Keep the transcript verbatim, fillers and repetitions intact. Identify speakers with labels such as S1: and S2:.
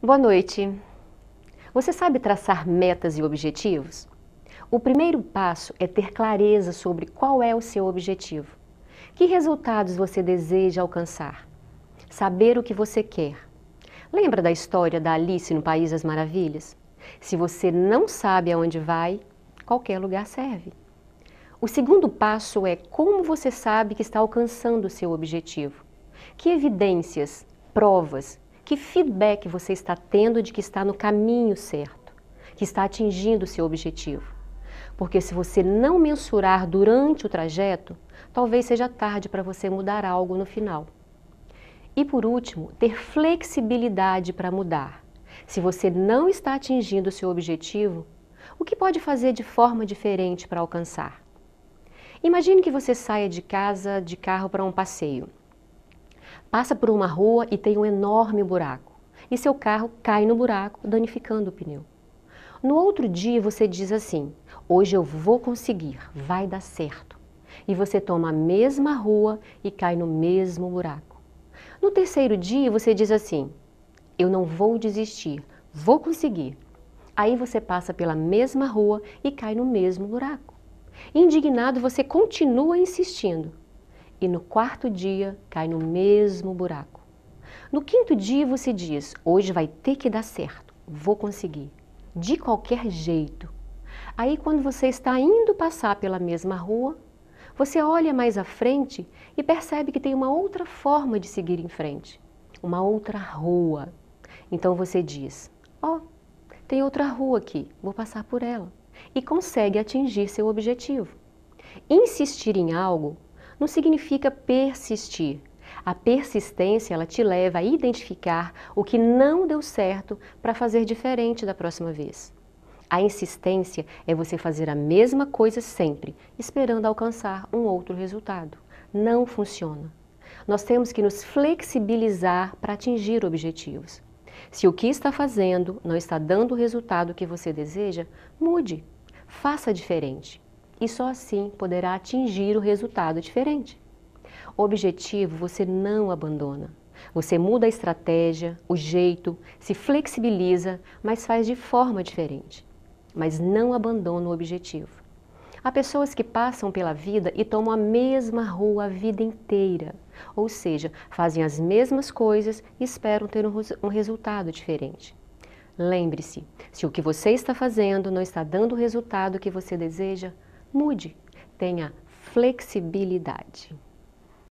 S1: Boa noite. Você sabe traçar metas e objetivos? O primeiro passo é ter clareza sobre qual é o seu objetivo. Que resultados você deseja alcançar? Saber o que você quer. Lembra da história da Alice no País das Maravilhas? Se você não sabe aonde vai, qualquer lugar serve. O segundo passo é como você sabe que está alcançando o seu objetivo. Que evidências, provas, que feedback você está tendo de que está no caminho certo, que está atingindo o seu objetivo. Porque se você não mensurar durante o trajeto, talvez seja tarde para você mudar algo no final. E por último, ter flexibilidade para mudar. Se você não está atingindo o seu objetivo, o que pode fazer de forma diferente para alcançar? Imagine que você saia de casa de carro para um passeio. Passa por uma rua e tem um enorme buraco, e seu carro cai no buraco, danificando o pneu. No outro dia você diz assim: hoje eu vou conseguir, vai dar certo. E você toma a mesma rua e cai no mesmo buraco. No terceiro dia você diz assim: eu não vou desistir, vou conseguir. Aí você passa pela mesma rua e cai no mesmo buraco. Indignado, você continua insistindo. E no quarto dia, cai no mesmo buraco. No quinto dia, você diz: hoje vai ter que dar certo, vou conseguir, de qualquer jeito. Aí, quando você está indo passar pela mesma rua, você olha mais à frente e percebe que tem uma outra forma de seguir em frente, uma outra rua. Então você diz: ó, oh, tem outra rua aqui, vou passar por ela. E consegue atingir seu objetivo. Insistir em algo não significa persistir. A persistência, ela te leva a identificar o que não deu certo para fazer diferente da próxima vez. A insistência é você fazer a mesma coisa sempre, esperando alcançar um outro resultado. Não funciona. Nós temos que nos flexibilizar para atingir objetivos. Se o que está fazendo não está dando o resultado que você deseja, mude, faça diferente. E só assim poderá atingir o resultado diferente. O objetivo você não abandona. Você muda a estratégia, o jeito, se flexibiliza, mas faz de forma diferente. Mas não abandona o objetivo. Há pessoas que passam pela vida e tomam a mesma rua a vida inteira. Ou seja, fazem as mesmas coisas e esperam ter um, um resultado diferente. Lembre-se, se o que você está fazendo não está dando o resultado que você deseja, mude, tenha flexibilidade.